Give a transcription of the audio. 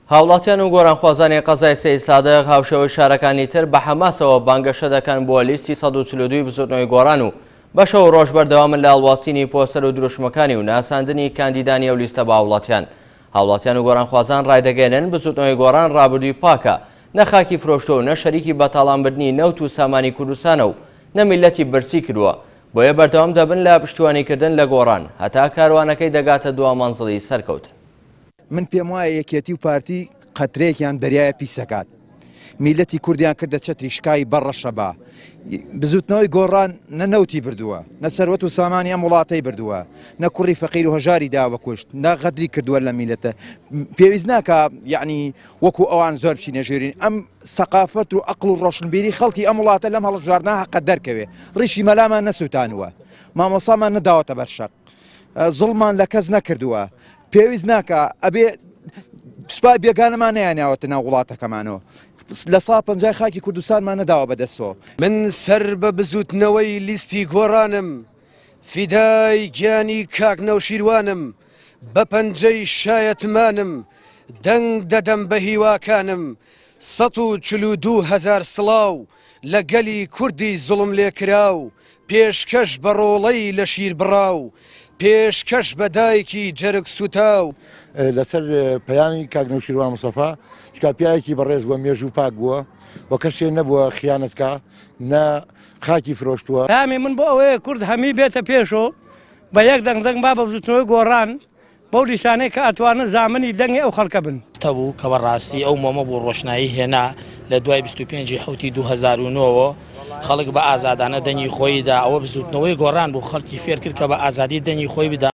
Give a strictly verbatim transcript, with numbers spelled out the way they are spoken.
هاوڵاتیان و گۆرانخوازانی قەزای سەید سادق هاوشێوەی شارەکانی تر بە حەماسەوە بانگەشە دەکەن بۆ لیستی سەد و چل و دوو بزوتنەوەی گۆڕان و بەشە و ڕۆژ بەردەوامن لە هەڵواسینی پۆستەر و دروشمەکانی و ناساندنی کاندیدانی ئەو لیستە بە هاوڵاتیان. هاوڵاتیان و گۆرانخوازان ڕایدەگەێنن بزوتنەوەی گۆڕان ڕابردووی پاکە، نە خاکی فرۆشتۆ و نە شەریکی بەتاڵانبردنی نەوت و سامانی کوردستانە و نە میلەتی برسی کردووە، بۆیە بەردەوام دەبن لە پشتیوانیکردن لە گۆڕان هەتا کاروانەکەی دەگاتە دوا مەنزڵی سەرکەوتن. من پێم وایە یەکێتی و پارتی قەترەیەکیان دەریایە پیسەکات. میلەتی کوردیان کردە چەتری شکای بەڕەشەبا. بزوتنەوەی گۆڕان نە نەوتی بردووە، نە سەروەت و سامانی ئەم وڵاتەی بردووە، نە کوڕی فەقیر و هەژاری داوە کوشت، نە غەدری کردووە لە میلەتە. پێویست ناکە یعنی وەکو ئەوان زۆر بچینە ژێرین. ئەم سەقافەت و عەقڵ و ڕۆشنبیری خەڵکی ئەم وڵاتە لەم هەڵبژاردنە حەقە دەرکەوێ. ڕیشی مەلامان نەسووتانوە، مامۆسامان نەداوەتە بەرشەق، زوڵمان لە کەس نەکردووە. پێویست ناکە ئەبێ سوپای بێگانەمان نەیانیاوەتە ناو وڵاتەکەمانەوە. لە سا پەنجای خاکی کوردستانمان نەداوە بەدەستەوە. من سەر بە بزوتنەوەی لیستی گۆڕانم، فیدای گیانی کاک نەوشیروانم، بە پەنجەی شایەتمانم، دەنگ دەدەم بە هیواکانم، سەد و چل و دوو هەزار سڵاو لە گەلی کوردی زوڵم لێکراو، پێشکەش بە ڕۆڵەی لە شیر بڕاو، پێشکەش بە دایکی جەرگ سوتاو. لەسەر پەیامی کاک نەوشیروان مستەفا چکا پیاوێکی بەڕێز بووە، مێژ و پاک بووە، بۆ کەسێ نەبووە خیانەتکە، نە خاکی فرۆشتووە. پامی من بۆ ئەوەیە کورد هەمی بێتە پێشەوە بە یەک دەنگ دەنگ با بە بزوتنەوەی گۆڕان بەو لیسانەی کە ئەتوانن زامنی دەنگی ئەو خەڵکە بن. تەبوو کە بەڕاستی ئەو مۆمە بۆ ڕۆشنایی هێنا لە دوای بیست و پێنجی حوتی دوو هەزار و نۆ خەڵک بە ئازادانە دەنگی خۆیدا. ئەوە بزوتنەوەی گۆڕان بوو خەڵکی فێر کرد کە بە ئازادی دەنگی خۆی بدا.